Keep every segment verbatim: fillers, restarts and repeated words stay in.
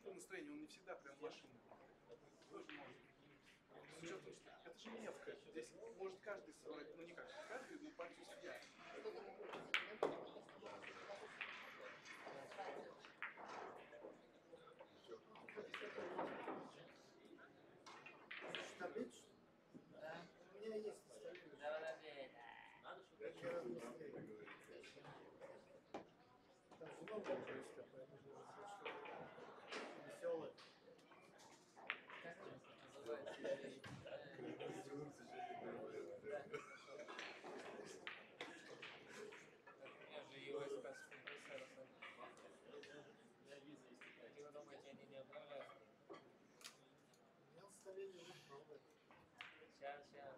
настроение, он не всегда прям машина. Тоже может. С учетом, что это же мелко. Здесь может каждый собрать, ну не как каждый, но партию судья. Таблицу? Да. У меня есть таблица. Да, да, надо, чтобы я вчера быстрее. Там же много быстро, поэтому что веселое. Как это называется? У меня же ю эс пи с компрессором. Я виза истекает. И вы думаете, они не обновляют? У меня вставление много. Сейчас, сейчас.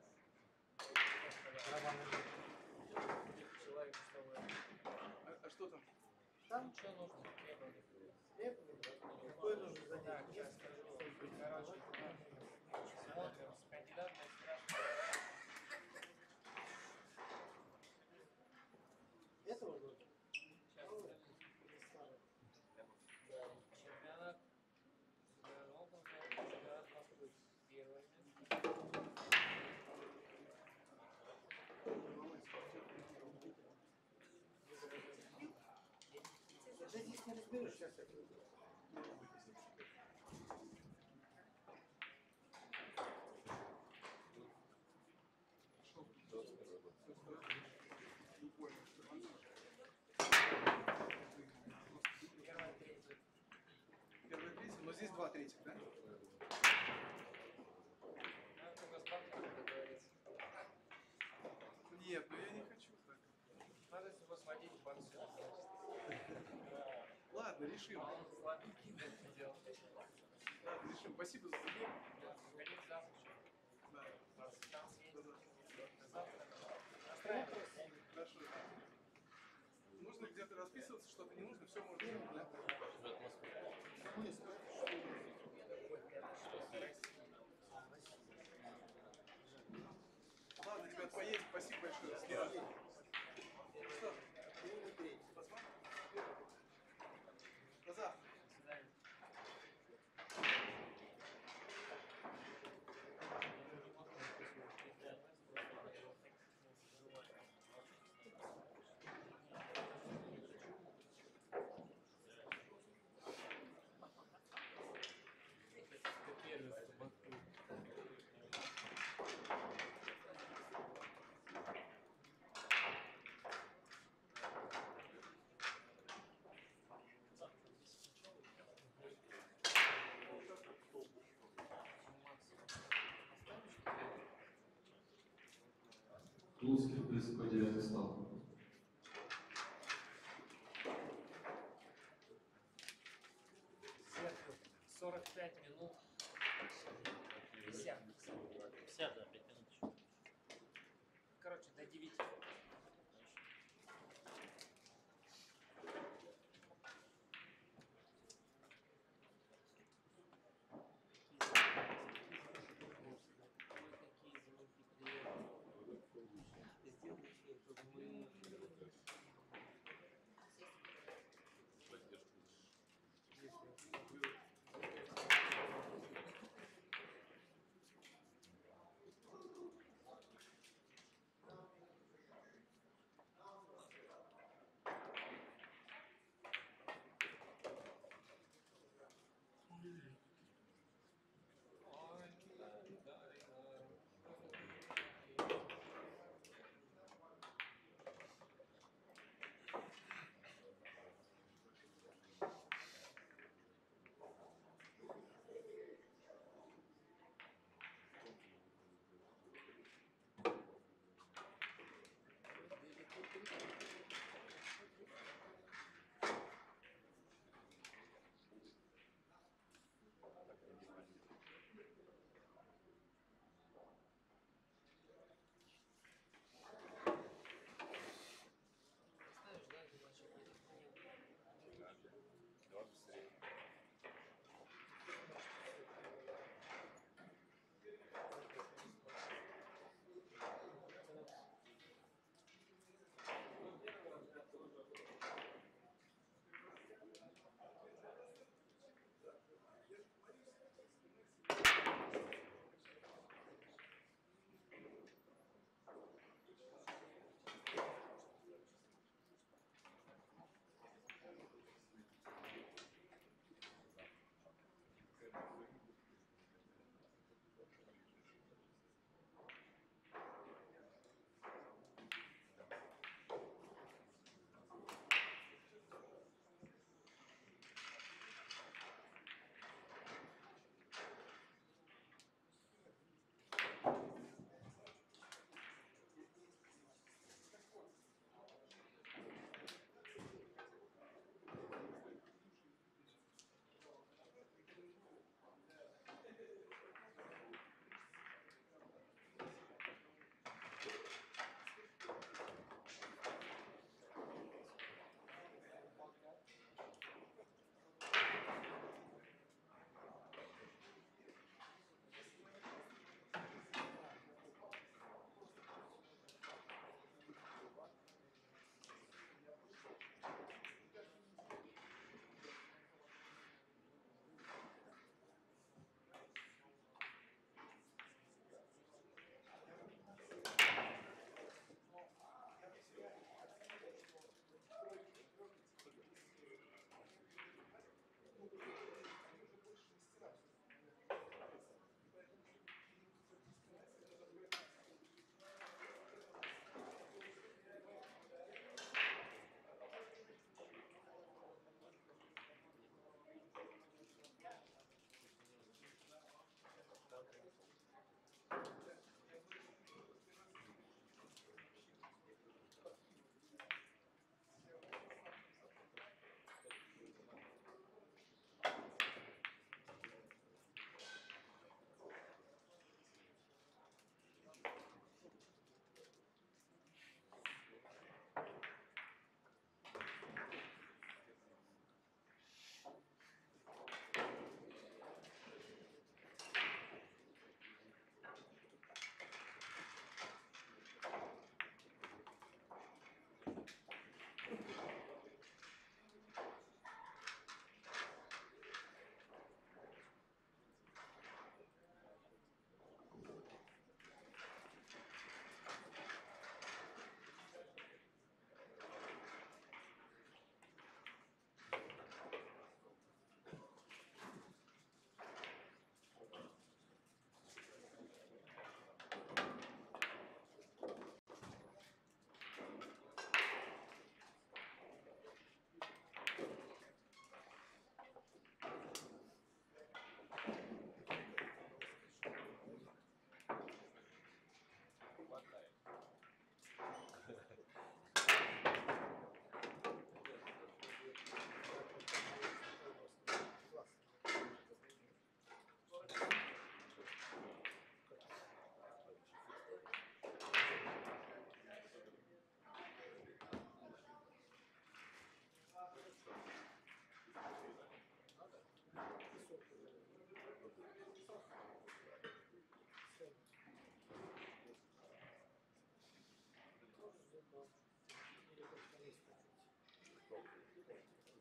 Человек, что вы... А, а что там? Там что нужно? Требования. Требования? Какое нужно занять? Так, сейчас скажу. Короче, смотрим. Кандидат на спрашивает. Этого года? Сейчас. Чемпионат. Чемпионат Москвы. Первое место. Да здесь не разберешь, сейчас я буду. Первая третья. Первая третья, но здесь два третьих, да? Надо у нас банк договориться. Нет, ну я не хочу так. Надо его сводить в банк. Ладно, решим. Сладкий это делать. Ладно, решим. Спасибо за время. Приходите завтра. Да. Там съездим. Да. Завтра. Настраивайся. Хорошо. Нужно где-то расписываться, что-то не нужно, все можно делать, да? Ладно, ребят, поедем. Спасибо большое. Что? Посмотрим. До завтра. До свидания. Тульский близко девятый стал. сорок пять минут. пятьдесят. пятьдесят, да, пять минут еще. Короче, до девяти.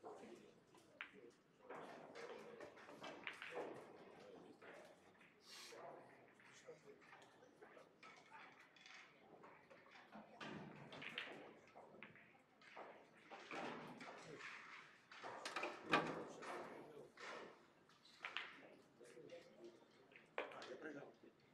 Я проиграл.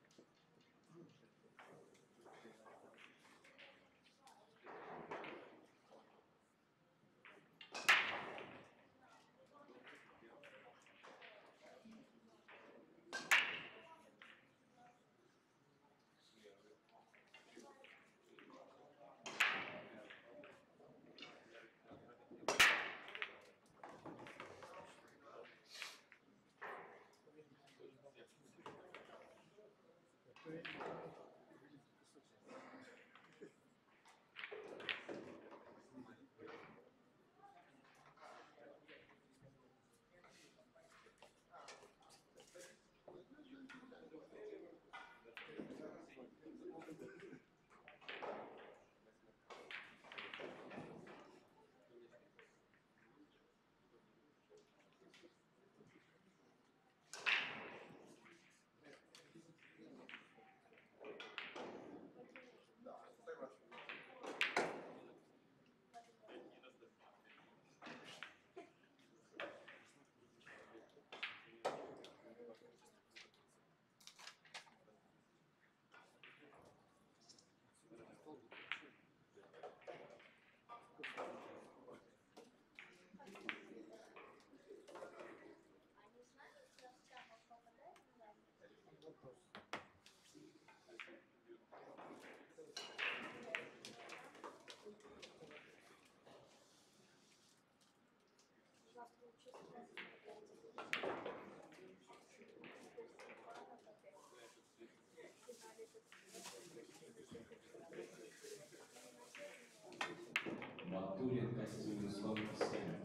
Батурин костюм сломки семь.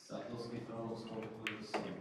Садовский пророк скоро будет семь.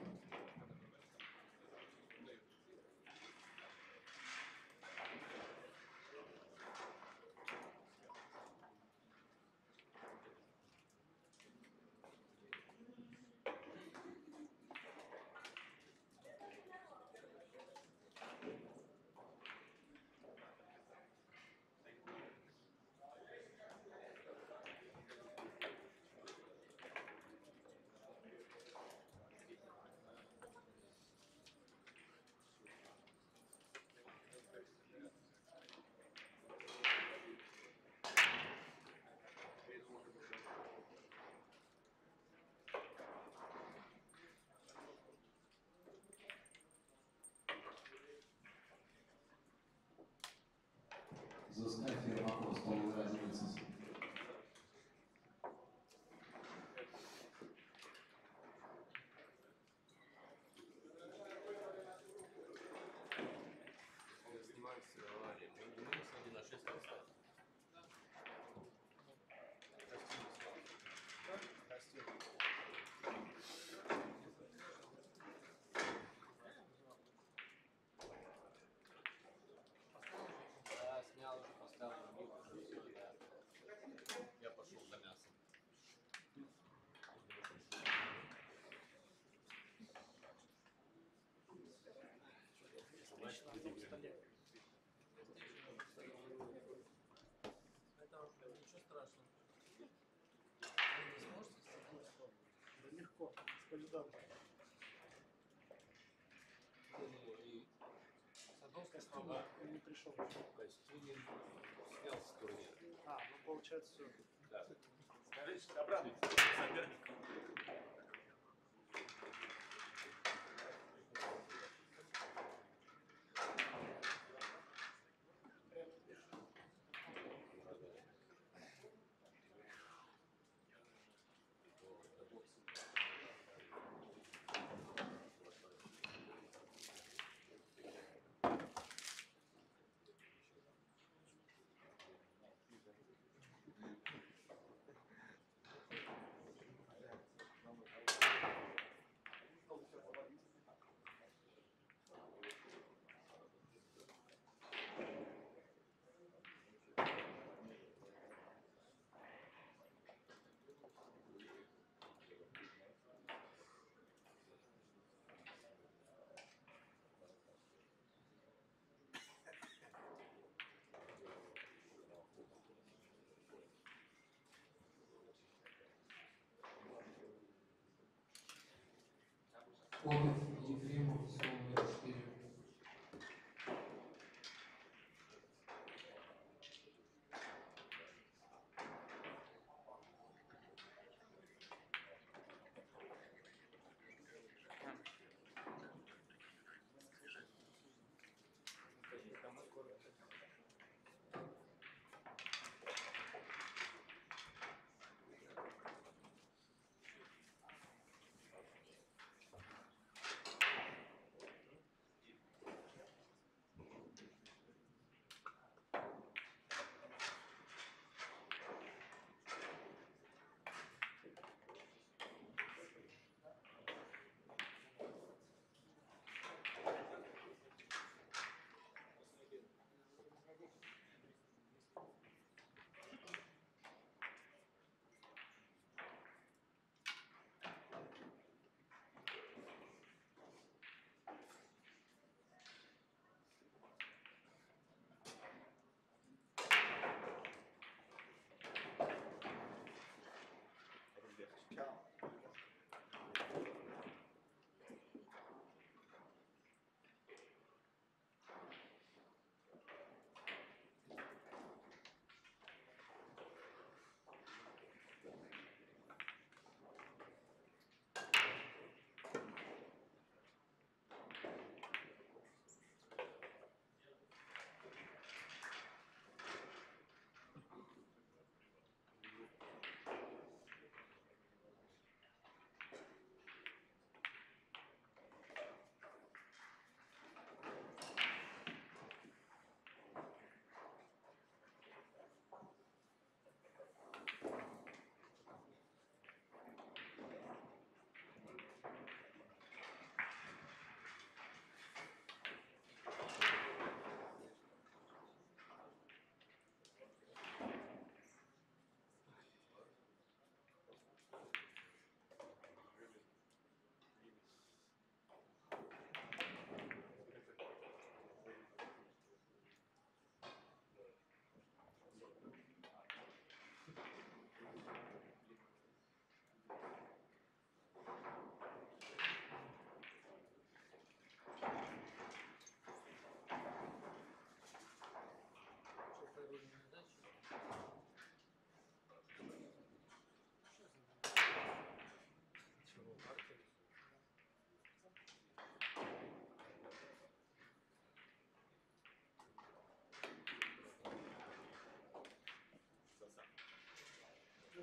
Zostaw Ермаков, стол разницы. Он снимается аварии. Мы не можем один на шесть поставить. Да, снял уже, поставил, убил уже все, да. Я пошел за мясом. Значит, На том столе. Это ничего страшного. Вы не сможете садить стол? Да легко, с полидором. и Садовская Костюм слова. не пришел. костюм снялся с турнира. А, ну получается все. Да. Скажите, обрадуйтесь сопернику. Конов Ефремов, стол номер четыре.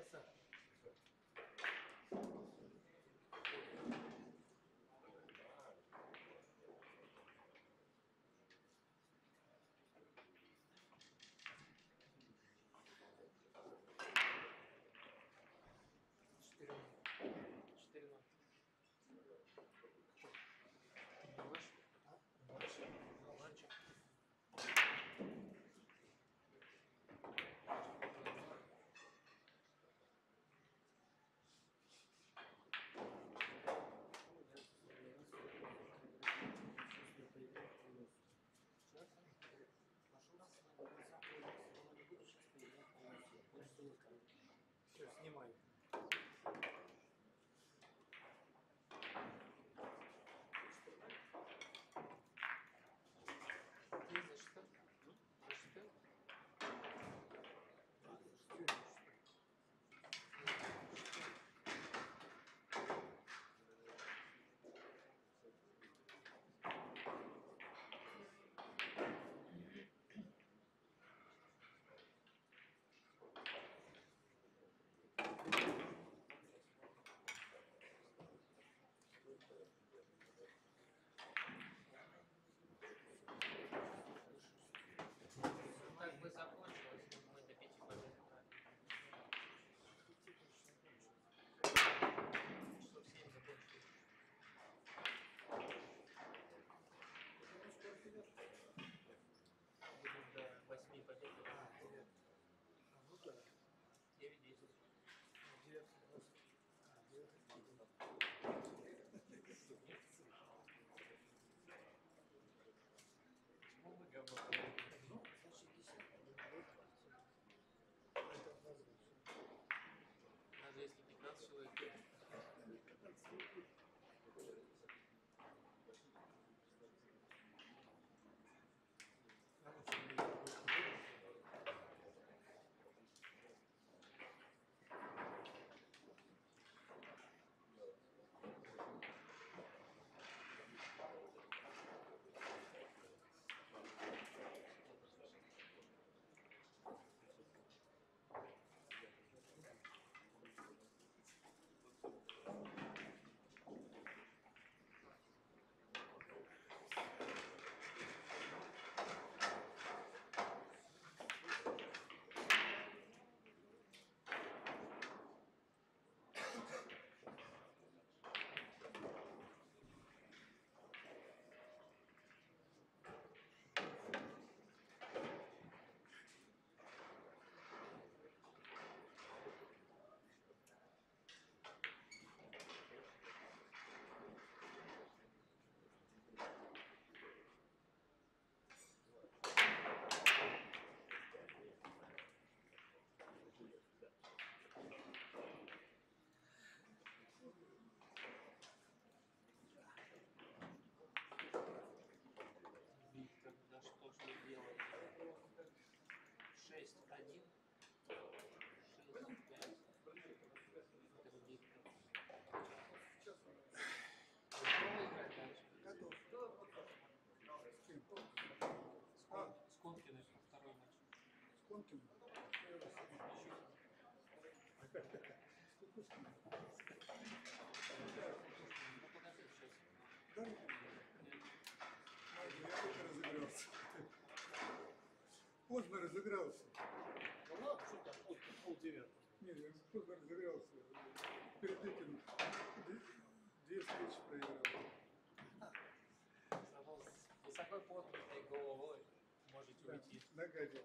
Красавчик. Четыре ноль. Четыре ноль. Малыш? Малыш? Мальчик. Все, снимай. Ты зачитал? Зачитал? Так бы закончилось, но мы до пяти побед играли. Часов семь закончилось. Будем до восьми побед играть. Девять десять. Ну, мы говно. Даже если пятнадцать человек. Виктор, да что ж вы делаете? шесть один. шесть пять. Это Виктор. Готовы играть дальше? Готов. С Кон- с Конкиной второй матч. С Конкиным? Ну подожди сейчас. Да? Нет. Я только разыгрался. Поздно разыгрался. Ну ладно, что там, пол, пол девятого. Нет, я поздно разыгрался. Перед этим две, две встречи проиграл. Зато с высоко поднятой головой можете Да, уйти. нагадил.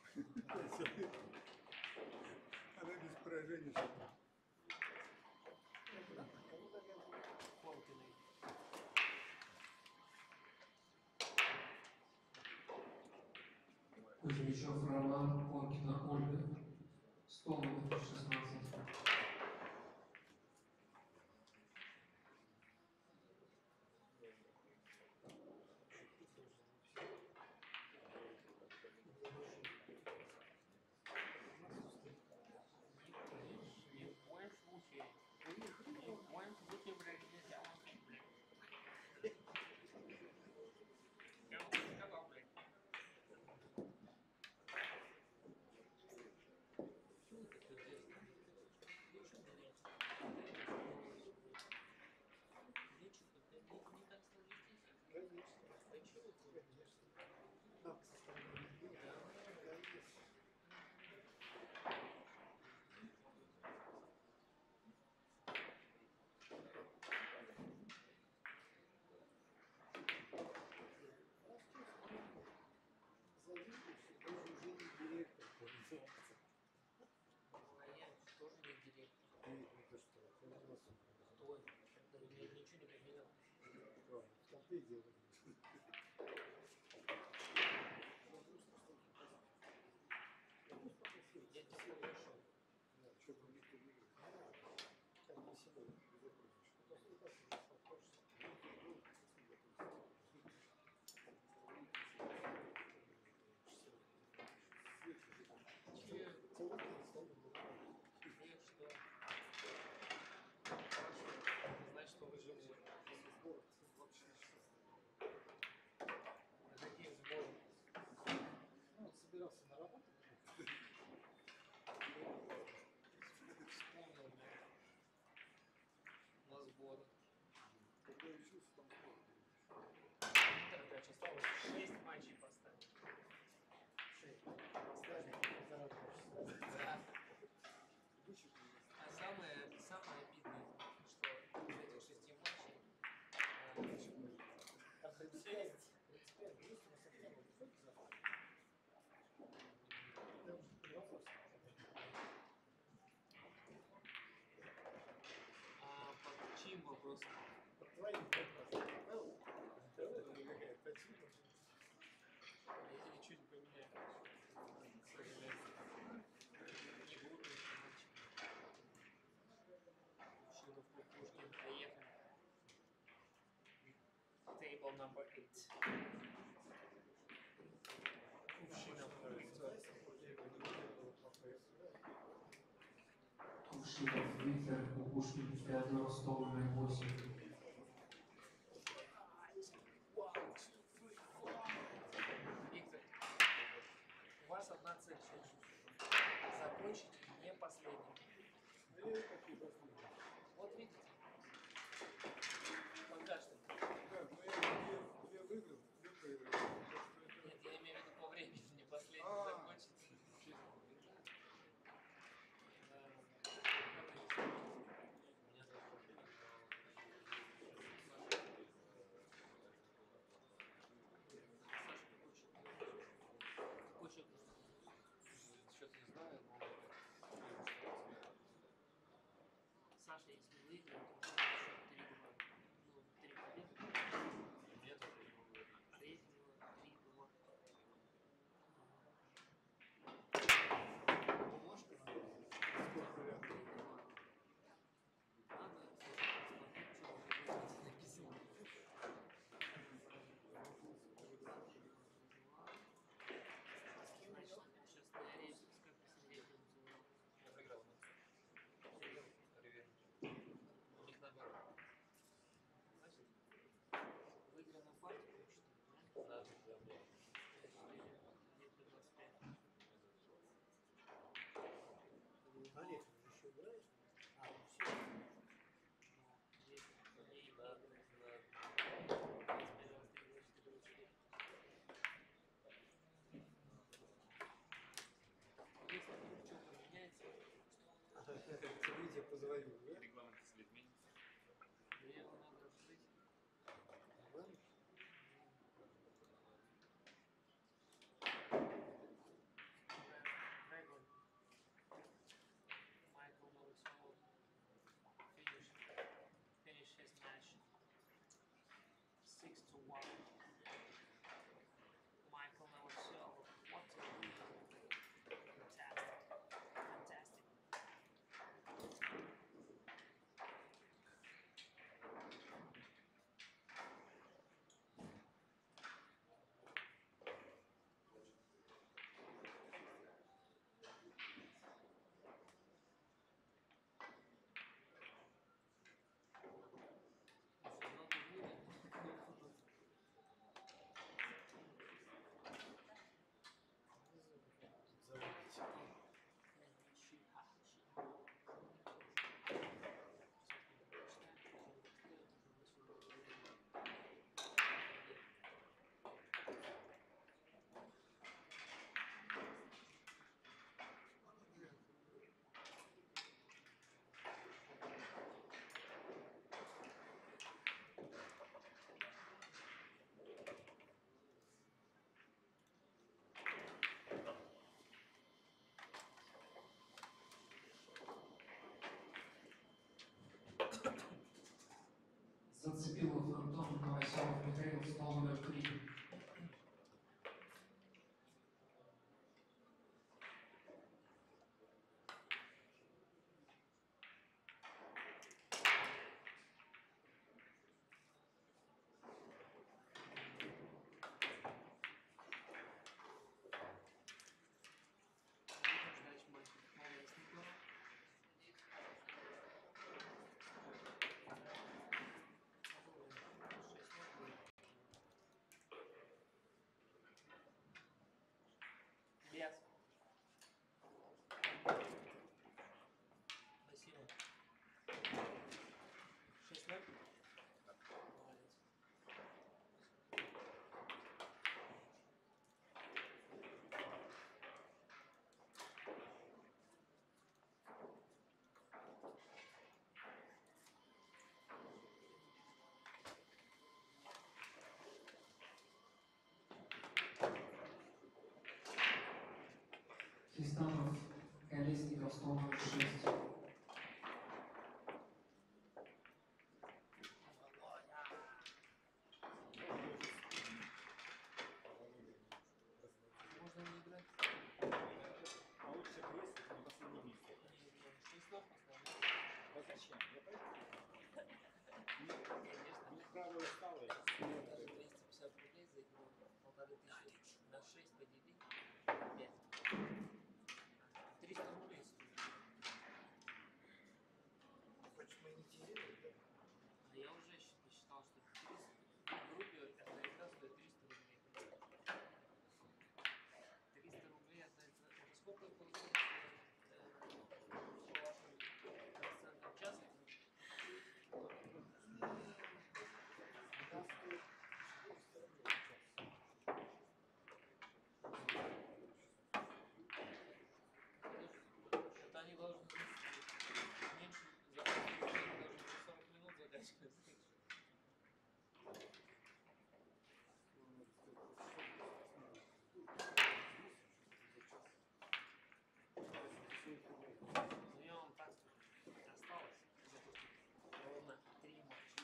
Она без поражений. Конкиной. Кузьмичев Роман, Конкина Ольга. Стол номер шестнадцать. Ни в коем случае. Ни в коем случае, блядь, нельзя. Я вам сказал, блядь. Чего ты твой. Да, ни- ничего не поменял. В компе дело. Я тебе попрошу. Да, что бы никто не говорил. Как бы себе не закончишь. То сколько себе хочется. Че? Целый день стою. Нет, что? Хорошо. Значит, что вы живете. Какие сборы? Ну, вот собирался на работу. Вспомнил, блядь. На сборы. Когда я учился, там сбор. Интер, блядь, осталось шесть матчей поставить. Шесть. Поставили полтора часа. Да. Вычеркнули. А самое, самое обидное, что из этих шести матчей э, А тридцать пять, тридцать пять быстро совсем выходит завтра. Там же вопрос. а под чьим вопросом? Под твоим вопросом. Правда? Правда? Или какая-то почему? Я ничего не поменяю. К сожалению. Не буду еще матчи. Кувшинов, Кукушкин, поехали. Table number eight. Кувшинов, Виктор. Кувшинов Виктор, Кукушкин Феодор, Столбин восемь. Виктор, у вас одна цель в жизни. Закончить не последним. Ну, я и такие последние. Вот видите. Пока что. Да, ну я, я, я выиграл, я проиграл. Так что это- Нет, я имею в виду по времени, не последний А. закончить. Какой счет? Счет не знаю, но... Саша, если выиграет, то у него счет три-два. Ну, три победы. Нет, это не могу это. Третьего три-два. Бумажка надо? Сколько вариантов? Надо посмотреть, что в написано. Значит, сейчас на рейс, как посмотреть, он называл. Я проиграл. Ревер. У них наоборот. Значит, выигранную партию, что ли, да? Да, да, да. Где-то двадцать пять. Олег, ты еще играешь? А, ну все. Ну, десять дней. Да, двадцать да. пять, двадцать три, двадцать четыре, двадцать пять. Если вдруг что-то меняется, Тебе я позвоню, да? Регламент, если изменится. мне его надо открыть. Ладно? Dragon. Michael Novosel finish finish his match six to one. Michael Novosel, what a fantastic, fantastic. сто ноль шесть. Можно не играть. А лучше кресло на последнем месте. Шесть слов поставить. Да зачем? Я поэтому. Конечно. У них правило стало. Даже двести пятьдесят рублей за игру полторы тысячи на шесть подели пять. триста рублей стоит. Почему не теряли, да? А я уже щ- посчитал, что триста в группе эта игра стоит триста рублей. триста рублей это, это, это сколько получается э, по вашим процентам в час? Да, стоит четыреста рублей в час. Это они должны меньше закачивать, они должны сорок минут закачивать. Ну я вам так осталось запустить ровно три матча.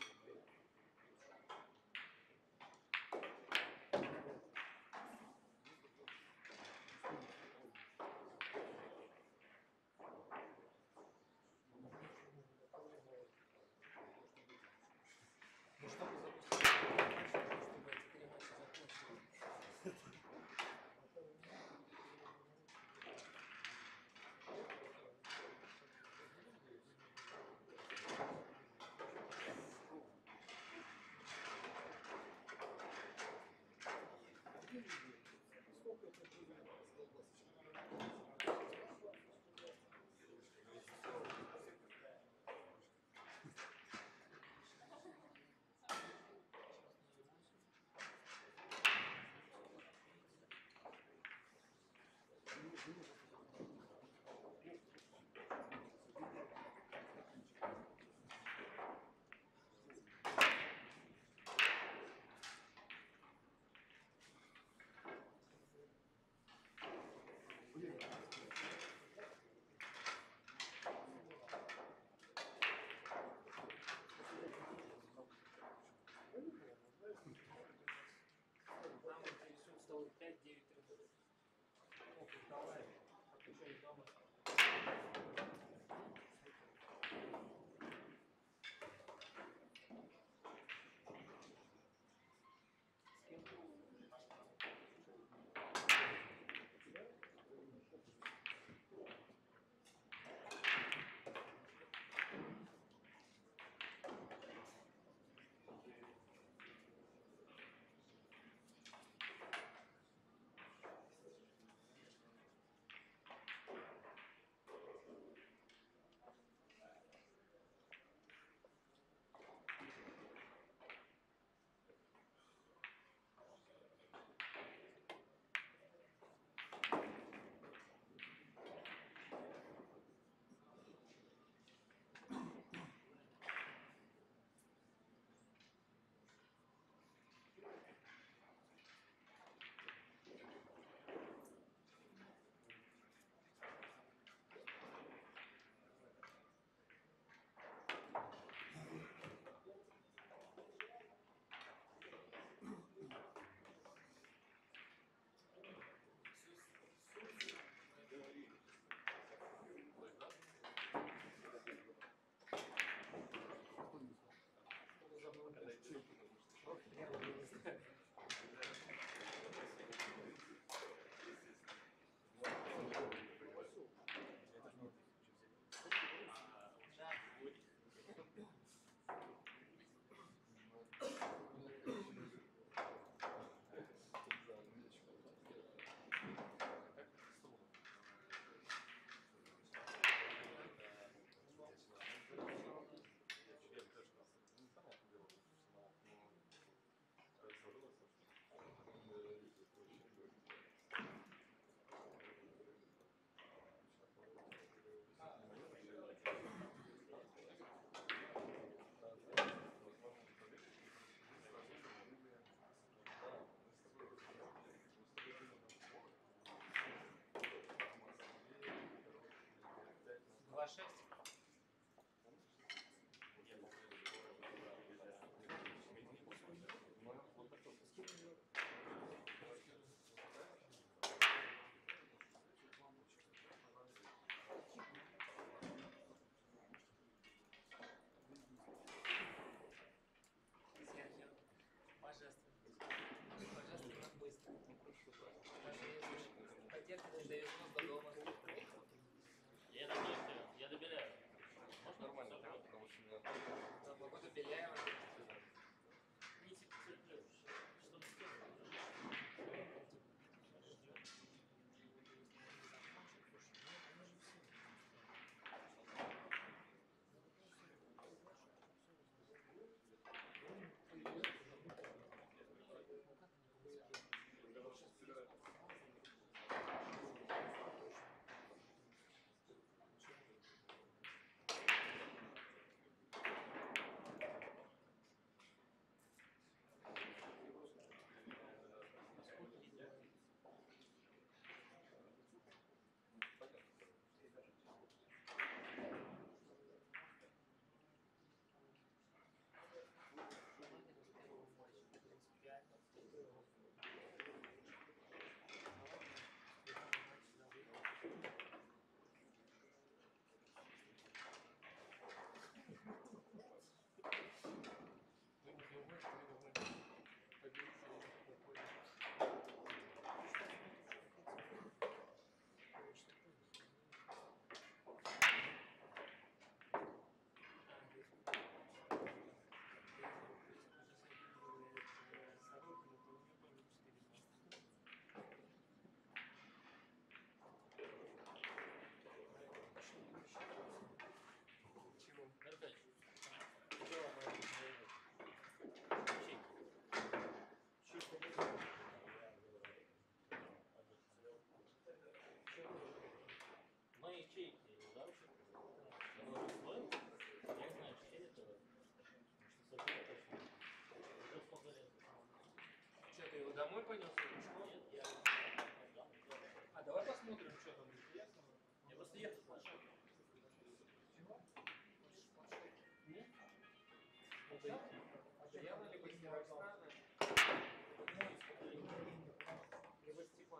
Ну чтобы запустить три матча, чтобы эти три матча закончились. Сколько это будет? машина. Да, погода Беляева. Не терплю, чтобы сделать. Мои ячейки, да, вообще? Я говорю, свой? Я знаю, чей это. Что точно. Уже сколько лет. Что, ты его домой понес? Нет, я... А давай посмотрим, что там интересного. Я просто ехал слышал. Материалы либо из Казахстана, либо Степан.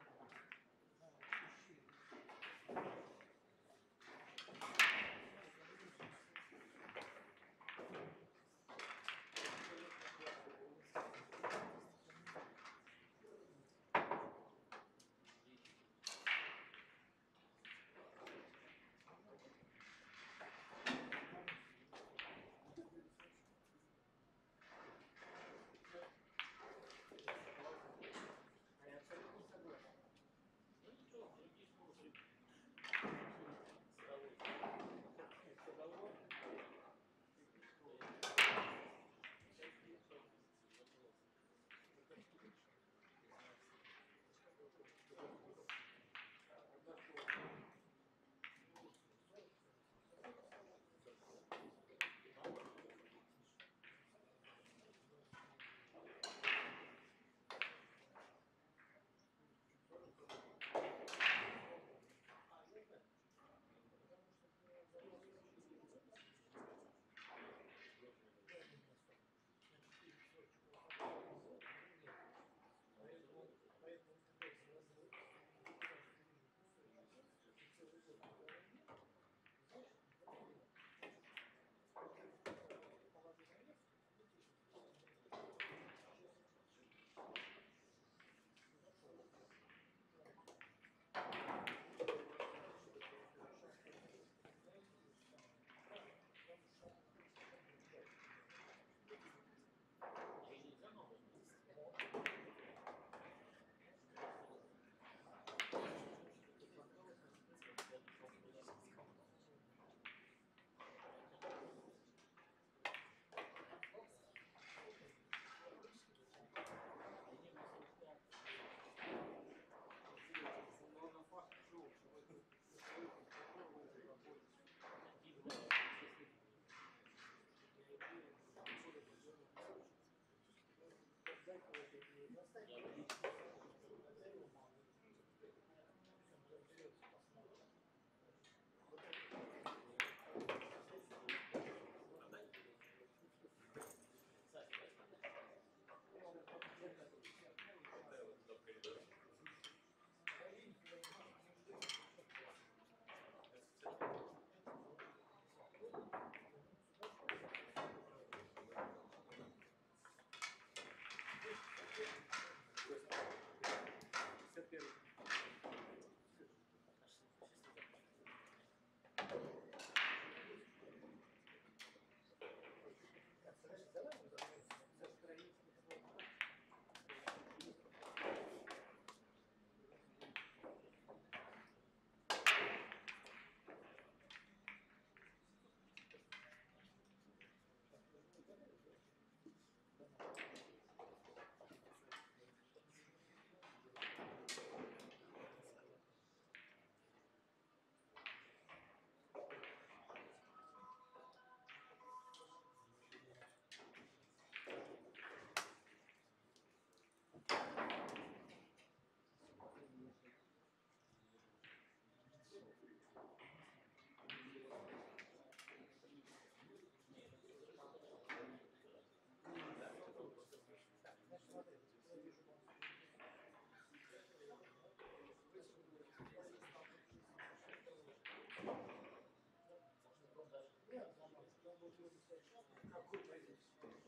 Какой позиции?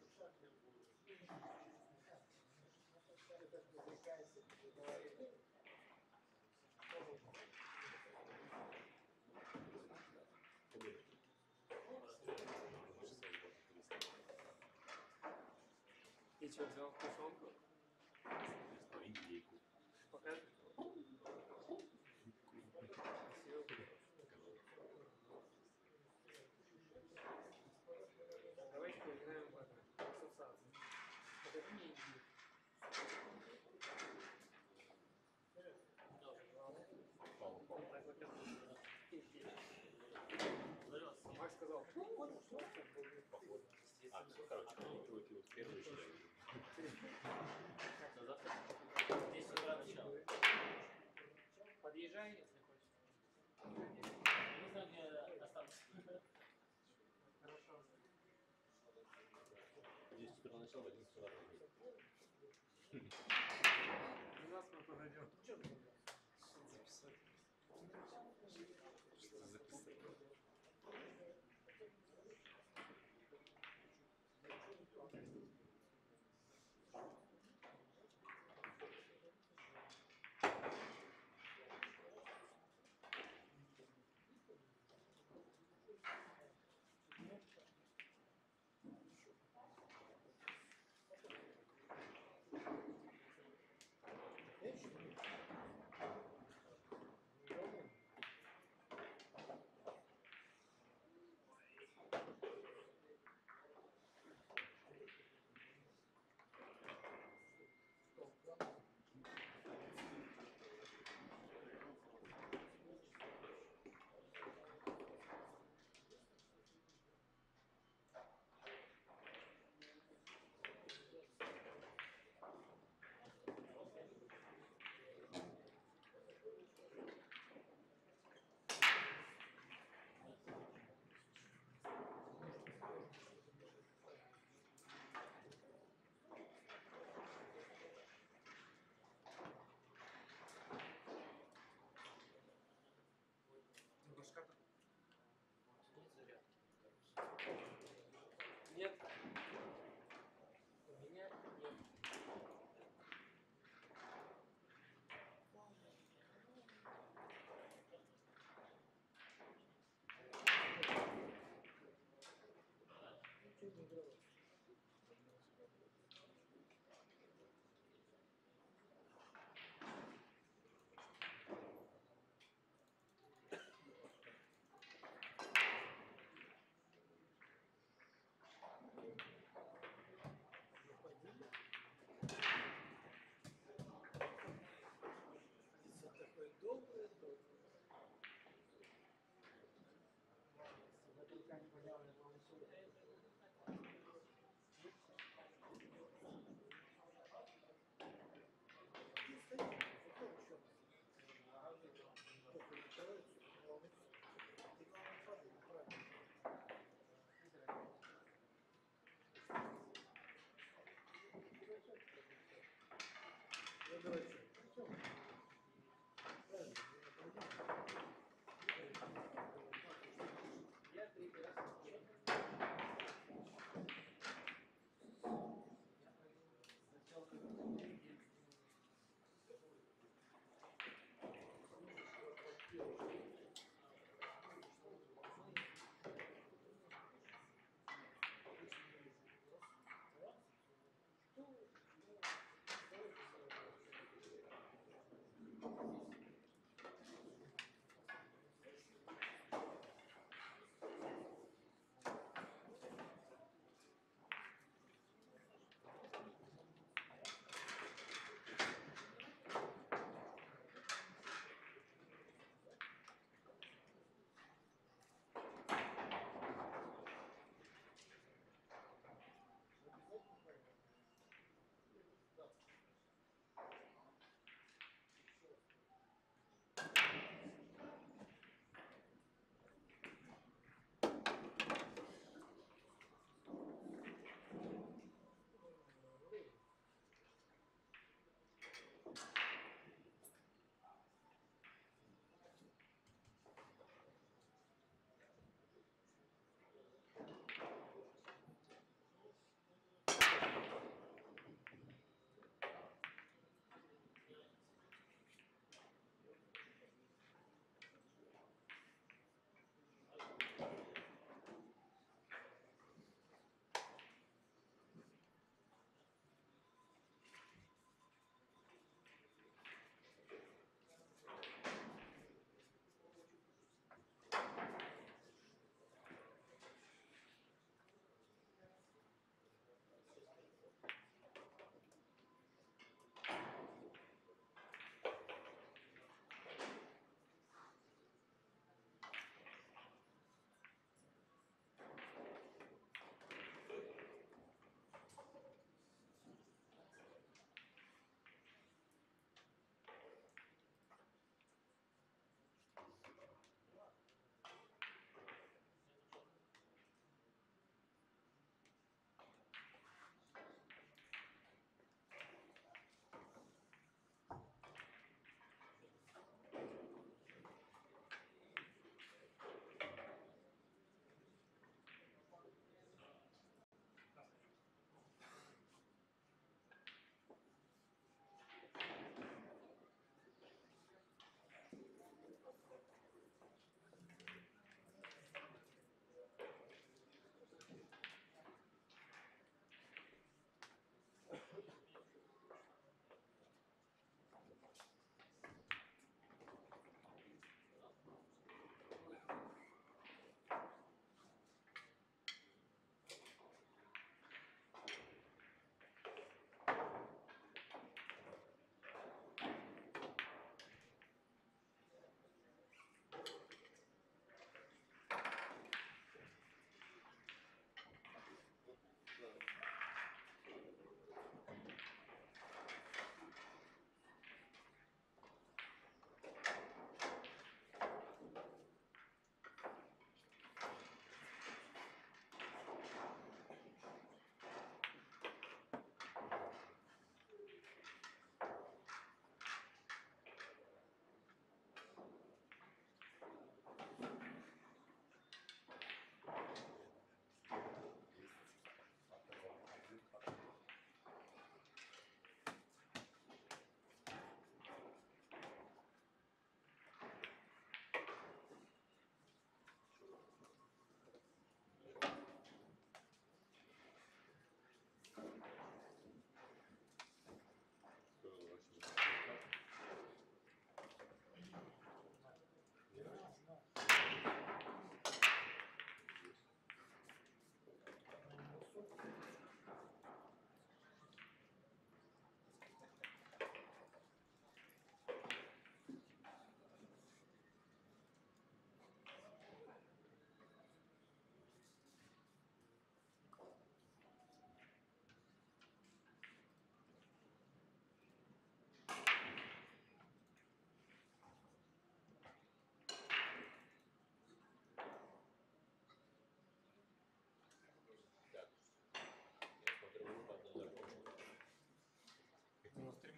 Ты так увлекаешься, ты говоришь. И что, взял тушенку? Индейку. Покажи. Давайте поиграем в это, в ассоциацию. Покажи мне индейку. Так вот это. Макс сказал, А, все, короче, проигрывают его в первую же. До завтра. десять утра начало. подъезжай, если хочешь. Я не знаю, где останусь. Хорошо. В десять утра начало, в одиннадцать утра. У нас мы подойдем. Записать. Что записать? Башка-то? Нет. У меня нет. Лицо такое доброе, доброе. Запекание, пожалуй,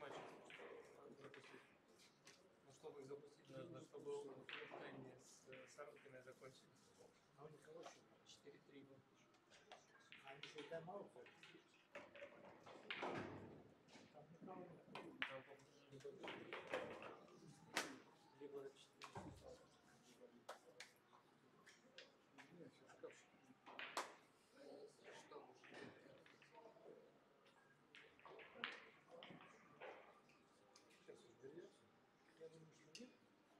матчи запустить. Ну, чтобы их запустить, нужно, чтобы они с Саранкиной закончились. А у них кого счет? четыре-три был. А они еще и тайм-аут взяли? Там никого нет. Там, по-моему, либо три, либо четыре. Нет, все шкафчик. Сейчас разберется. Я думаю, что нет.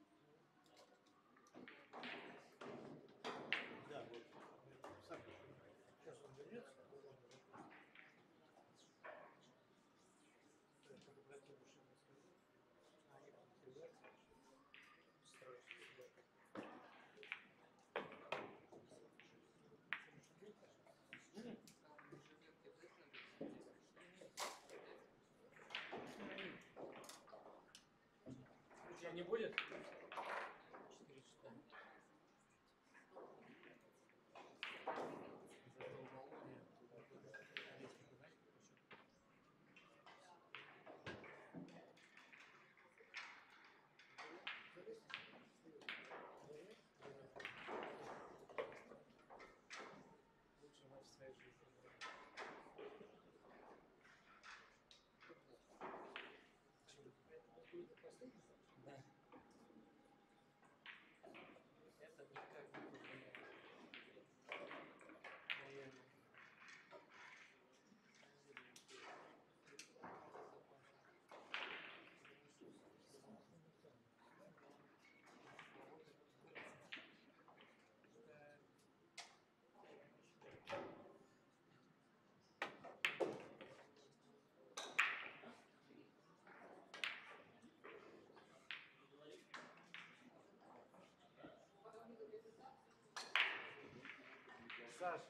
Да, вот. Сам. Сейчас он вернется. Чтобы братья душевно сказать. А они там придаться. Строить себя. У тебя не будет? четыре часа. Лучший матч в своей жизни. Да. Это никак не повлияет. Наверное. Саша.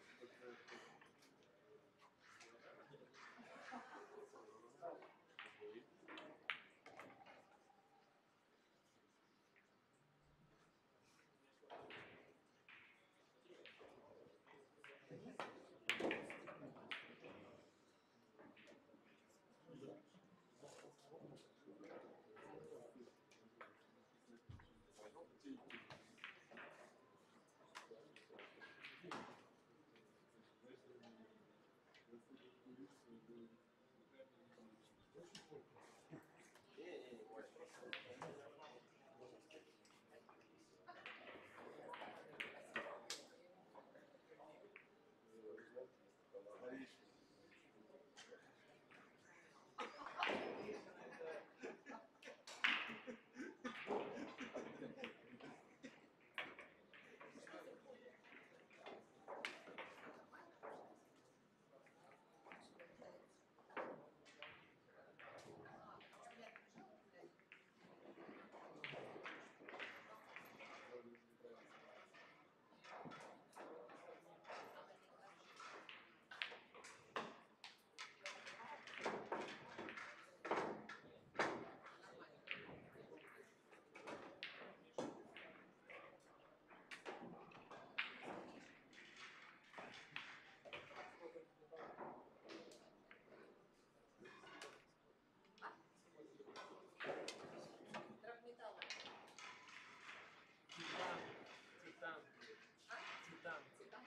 Титан. Титан. Титан.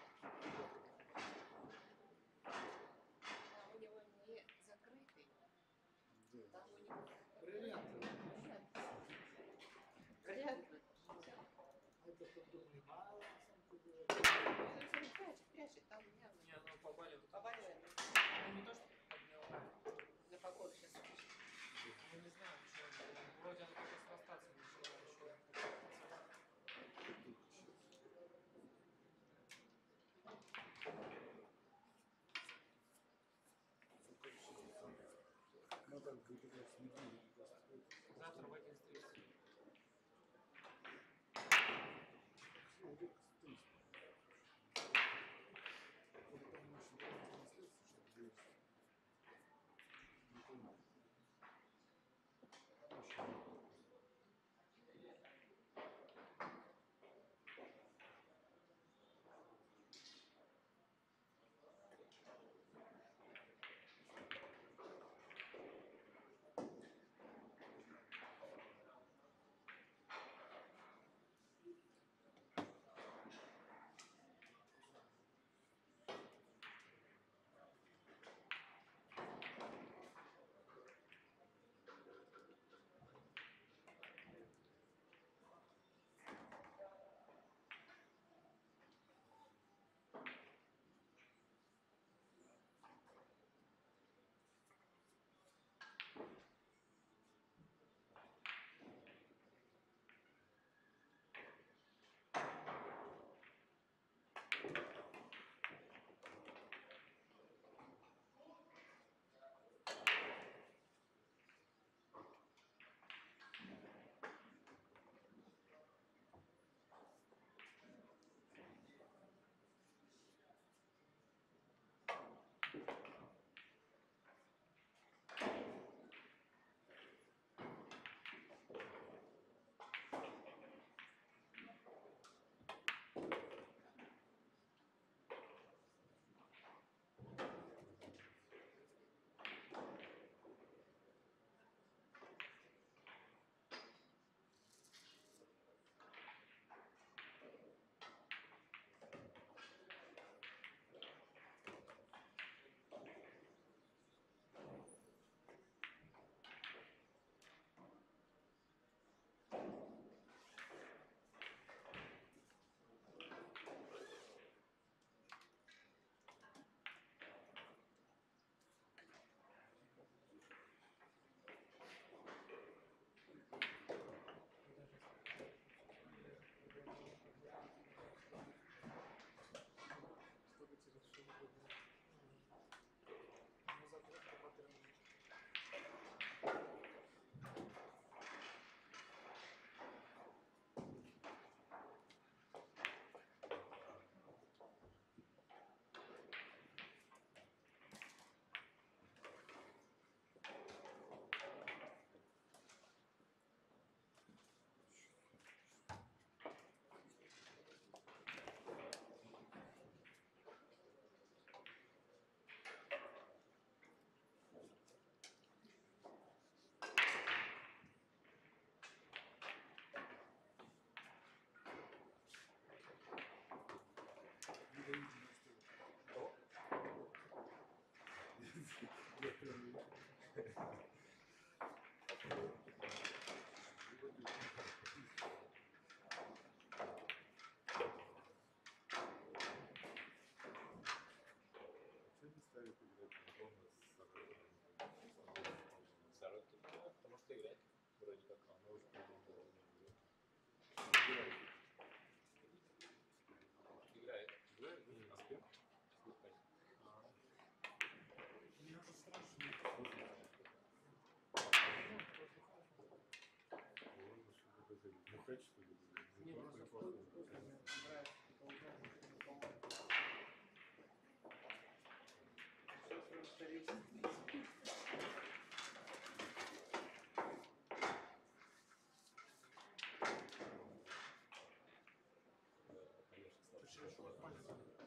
У него не закрытый. Там у него Бриллианты. бриллиантовый. Это подобный мало, на самом деле. Он все прячет, прячет. Там явно. Не, оно побалит. Побаливает. Ну не то, что подняла. На погоду сейчас. Мы не знаем, что вроде оно только срастаться начало еще. Ну так, выглядит с недели. Завтра в один тридцать. пускать, что ли? Не, просто вкус, вкус мне нравится, типа, узнать, что это по-моему. Все свое старейшее. Почему что палец?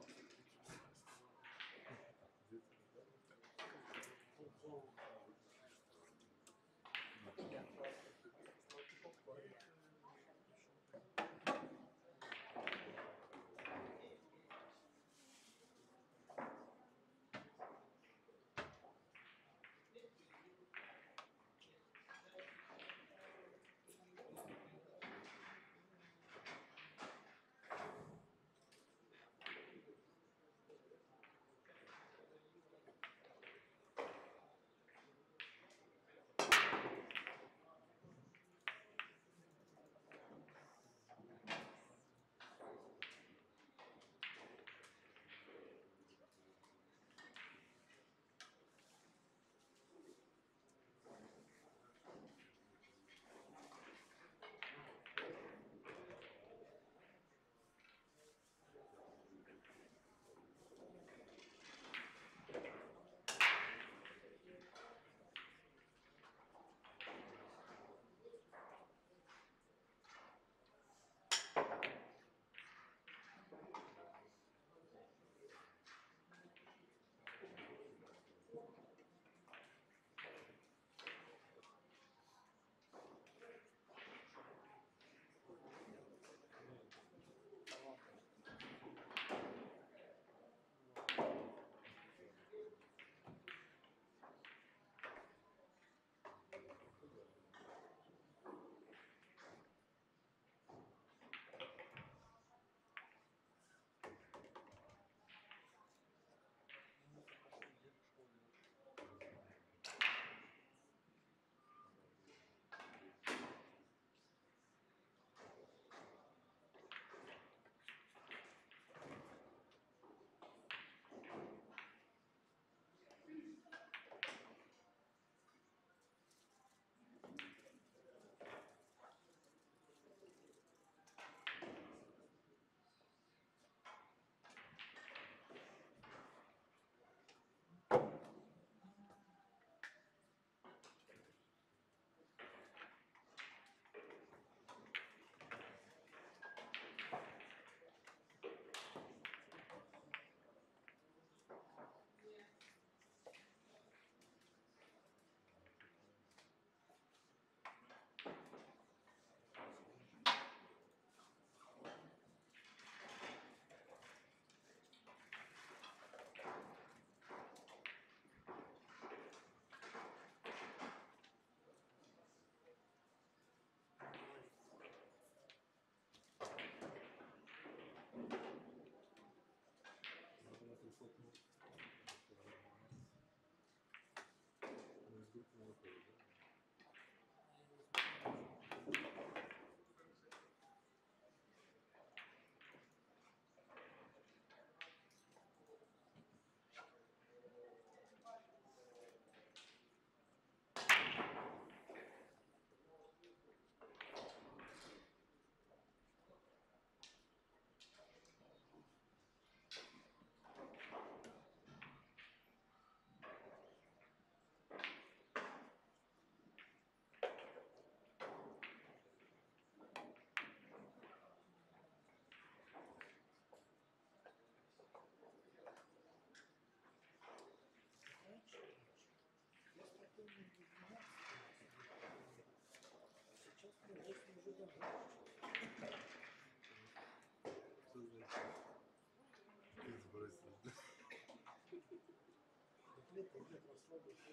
Лето идет расслабиться,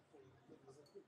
это закрыть.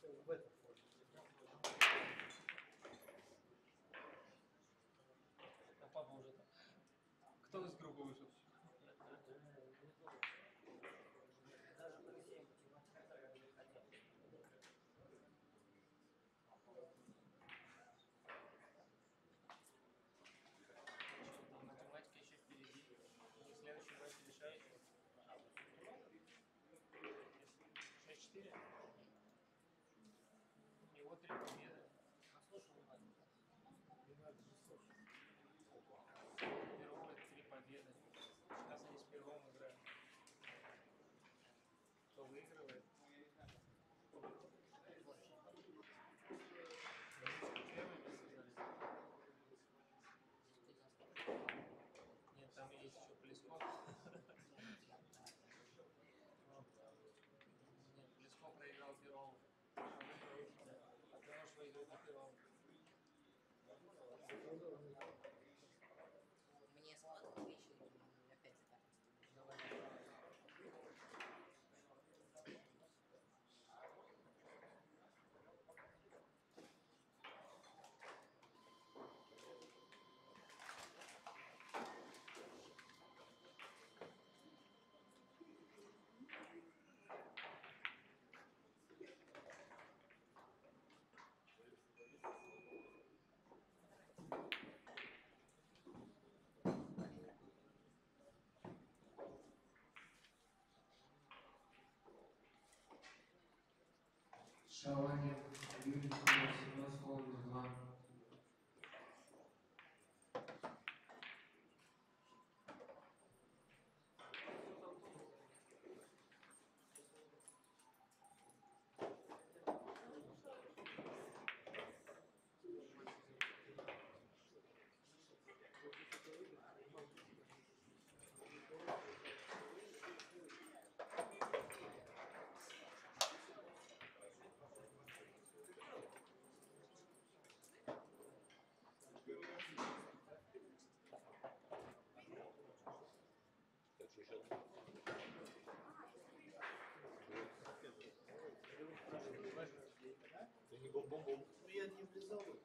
в этом форме. А папа уже там. Кто из группы вышел? Математика еще впереди. И следующий матч решающий. шесть четыре. У него три победы. Послушай внимательно. Не надо же слушать. Пером это три победы. Сейчас они с Пером играют. Кто выигрывает? Первыми сказали. Нет, там есть еще Плесков. Нет, Плесков проиграл Перову. А ты можешь выиграть на Перову. Мне смотрят еще и опять так. Давай. Шаланин Юрий семнадцать слово два. Ты не бом-бом-бом. Ну я не влезал в это.